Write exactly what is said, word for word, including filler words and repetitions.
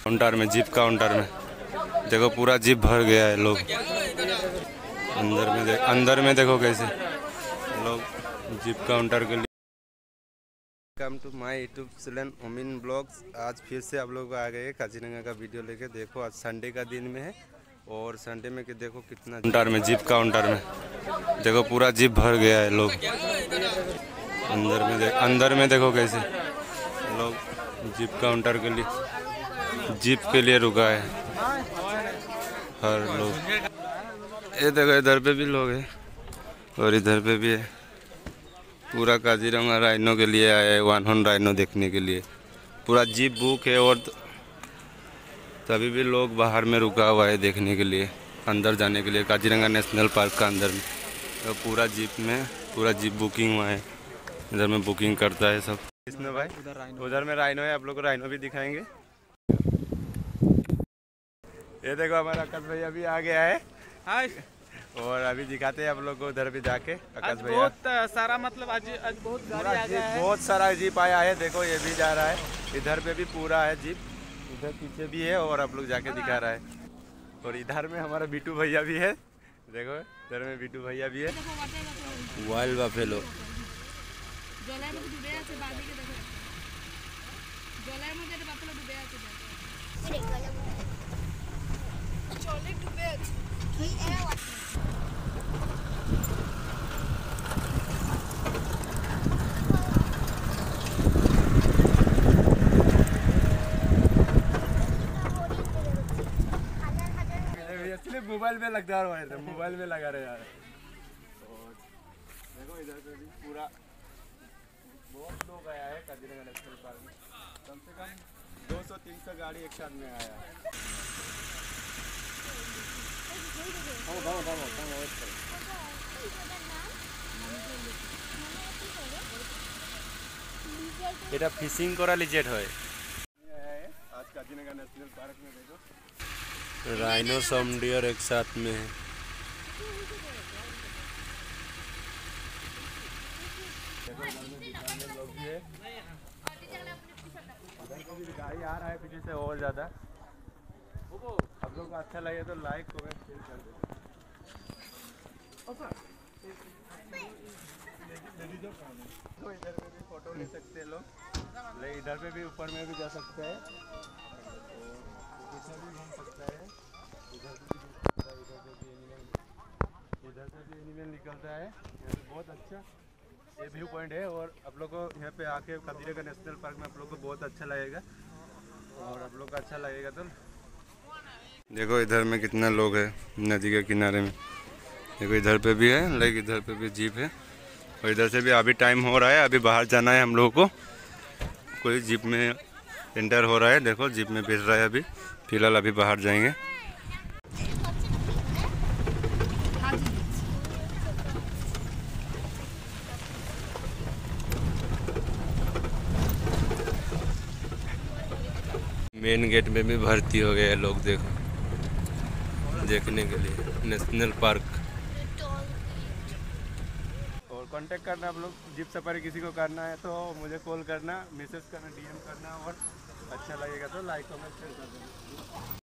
Counter में, jeep counter में देखो पूरा जीप भर गया है लोग। अंदर में देख अंदर में देखो कैसे लोग जीप काउंटर के लिए। Welcome to my YouTube channel ओमिन ब्लॉग्स। आज फिर से आप लोग आ गए काजीरंगा का वीडियो लेके। देखो आज संडे का दिन में है और संडे में कि देखो कितना काउंटर में, जीप काउंटर में देखो पूरा जीप भर गया है लोग। अंदर में देख अंदर में देखो कैसे लोग जीप काउंटर के लिए, जीप के लिए रुका है हर लोग। ये देखो इधर पे भी लोग हैं और इधर पे भी है। पूरा काजीरंगा राइनो के लिए आया है, वन हॉर्न राइनो देखने के लिए। पूरा जीप बुक है और तभी भी लोग बाहर में रुका हुआ है देखने के लिए, अंदर जाने के लिए काजीरंगा नेशनल पार्क का अंदर में। तो पूरा जीप में पूरा जीप बुकिंग हुआ है, इधर में बुकिंग करता है सब। इसमें भाई उधर में राइनो है, आप लोग को राइनो भी दिखाएंगे। ये देखो हमारा आकाश भैया भी आ गया है। हाय। और अभी दिखाते हैं आप लोग को उधर भी जाके। आकाश भैया बहुत सारा मतलब आज आज बहुत गाड़ी आ गया है। बहुत सारा जीप आया है, देखो ये भी जा रहा है। इधर पे भी पूरा है जीप, इधर पीछे भी है और आप लोग जाके दिखा रहा है। और इधर में हमारा बिट्टू भैया भी है, देखो इधर में बिट्टू भैया भी है। वाइल्ड बफेलो मोबाइल में लगा रहा है, मोबाइल में लगा रहे यार। और देखो इधर पे भी पूरा बहुत लोग आया है काजीरंगा नेशनल पार्क में। कम से कम दो सौ तीन सौ गाड़ी एक साथ में आया है। এটা ফিশিং করা লিজেট হয়। आज काजीरंगा नेशनल पार्क में देखो राइनो सम डियर एक साथ में है। लोग भी है, गाड़ी आ रहा है पीछे से और ज्यादा। आप लोग को अच्छा लगे तो लाइक कमेंट शेयर कर दो। तो इधर पे भी फोटो ले सकते हैं लोग, ले इधर पे भी ऊपर में भी जा सकता है और भी घूम सकता है। इधर से भी इधर से भी एनिमल इधर से भी एनिमल निकलता है। यहाँ पे बहुत अच्छा ये व्यू पॉइंट है और आप लोग को यहाँ पे आके काजीरंगा नेशनल पार्क में आप लोग को बहुत अच्छा लगेगा और आप लोग को अच्छा लगेगा। तो देखो इधर में कितना लोग है नदी के किनारे में। देखो इधर पे भी है, लाइक इधर पे भी जीप है और इधर से भी अभी टाइम हो रहा है, अभी बाहर जाना है हम लोगों को। कोई जीप में एंटर हो रहा है, देखो जीप में बैठ रहा है। अभी फिलहाल अभी बाहर जाएंगे। मेन गेट में भी भर्ती हो गए लोग, देखो देखने के लिए नेशनल पार्क। और कांटेक्ट करना आप लोग, जीप सफारी किसी को करना है तो मुझे कॉल करना, मैसेज करना, डीएम करना और अच्छा लगेगा तो लाइक कमेंट शेयर कर देना।